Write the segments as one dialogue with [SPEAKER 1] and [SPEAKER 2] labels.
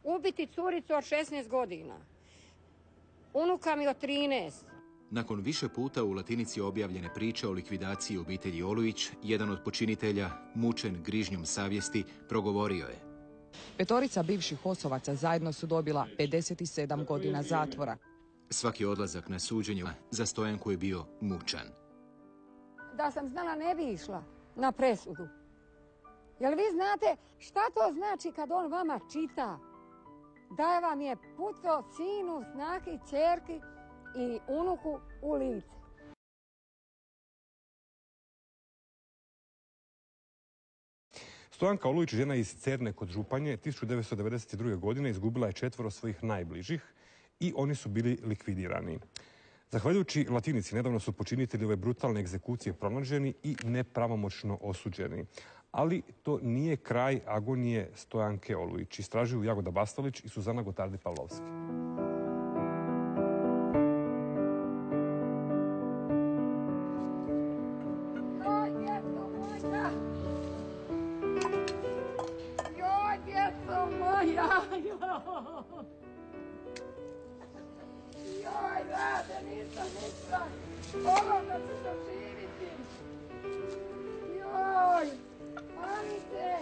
[SPEAKER 1] ubiti curicu od 16 godina, unuka mi od 13.
[SPEAKER 2] Nakon više puta u Latinici objavljene priče o likvidaciji obitelji Olujić, jedan od počinitelja, mučen grižnjom savjesti, progovorio je.
[SPEAKER 3] Petorica bivših osovaca zajedno su dobila 57 godina zatvora.
[SPEAKER 2] Svaki odlazak na suđenje za Stojanku je bio mučan.
[SPEAKER 1] Da sam znala ne bi išla na presudu. Jel vi znate šta to znači kad on vama čita? Da vam je pucao sinu, snahi, ćerki i unuku u lice.
[SPEAKER 4] Stojanka Olujić, žena iz Cerne kod Županje, 1992. godine izgubila je 4 svojih najbližih i oni su bili likvidirani. Zahvaljujući Latinici, nedavno su počinitelji ove brutalne egzekucije pronađeni i nepravomoćno osuđeni. Ali to nije kraj agonije Stojanke Olujić. Istražuju Jagoda Bastalić i Suzana Gotardi-Pavlovski.
[SPEAKER 1] Joj, rade, nisam. Ovo da ću doživiti. Joj, Anice.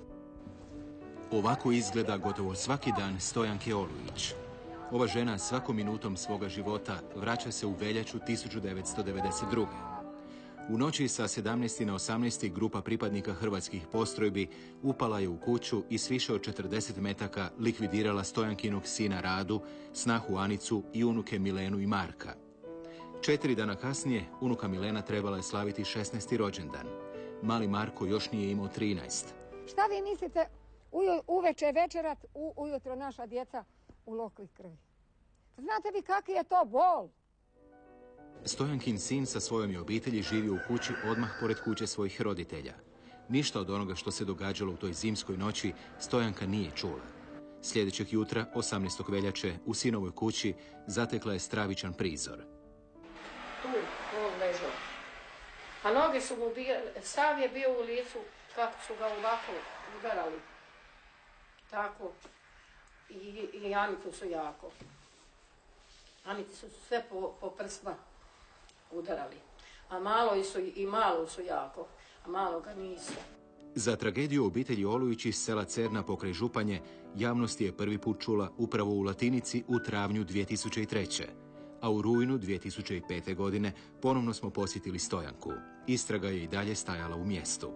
[SPEAKER 2] Ovako izgleda gotovo svaki dan Stojanke Olujić. Ova žena svakom minutom svoga života vraća se u veljaču 1992. U noći sa 17. na 18. grupa pripadnika hrvatskih postrojbi upala je u kuću i s više od 40 metaka likvidirala Stojankinog sina Radu, snahu Anicu i unuke Milenu i Marka. 4 dana kasnije unuka Milena trebala je slaviti 16. rođendan. Mali Marko još nije imao 13.
[SPEAKER 1] Šta vi mislite uveče večerat, ujutro naša djeca u lokvi krvi? Znate vi kakav je to bol?
[SPEAKER 2] Stojankin sin sa svojom je obitelji živio u kući odmah pored kuće svojih roditelja. Ništa od onoga što se događalo u toj zimskoj noći Stojanka nije čula. Sljedećeg jutra, 18. veljače, u sinovoj kući zatekla je stravičan prizor.
[SPEAKER 1] Tu, on ležao. A noge su mu bile, sav je bio u licu kako su ga ovako udarali. Tako. I Anicu su jako. Anici su sve po prsma udarali. A malo su jako, a malo ga nisu.
[SPEAKER 2] Za tragediju obitelji Olujić iz sela Cerna pokraj Županje javnost je prvi put čula upravo u Latinici u travnju 2003. A u rujnu 2005. godine ponovno smo posjetili Stojanku. Istraga je i dalje stajala u mjestu.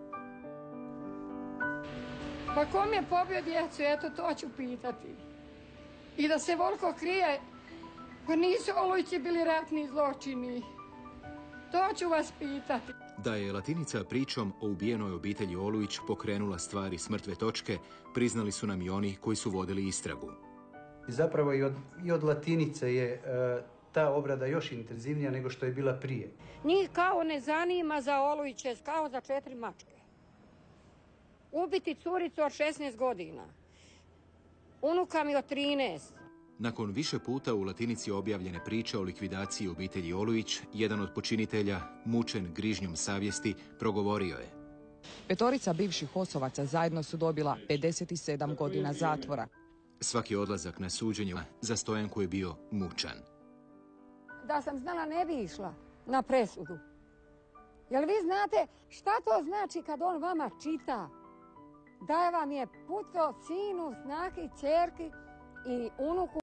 [SPEAKER 1] Pa kom je pobio djecu, eto to ću pitati. I da se volko krije, pa nisu Olujići bili ratni zločini. To ću vas pitati.
[SPEAKER 2] Da je Latinica pričom o ubijenoj obitelji Olujić pokrenula stvari s mrtve točke, priznali su nam i oni koji su vodili istragu.
[SPEAKER 5] Zapravo i od Latinice je ta obrada još intenzivnija nego što je bila prije.
[SPEAKER 1] Njih kao ne zanima za Olujiće, kao za 4 mačke. Ubiti curicu od 16 godina, unuka mi od 13.
[SPEAKER 2] Nakon više puta u Latinici objavljene priče o likvidaciji obitelji Olujić, jedan od počinitelja, mučen grižnjom savjesti, progovorio je.
[SPEAKER 3] Petorica bivših osovaca zajedno su dobila 57 godina zatvora.
[SPEAKER 2] Svaki odlazak na suđenje za Stojanku je bio mučan.
[SPEAKER 1] Da sam znala ne bi išla na presudu. Jel vi znate šta to znači kad on vama čita? Da vam je pucao sinu, snahi, ćerki i unuku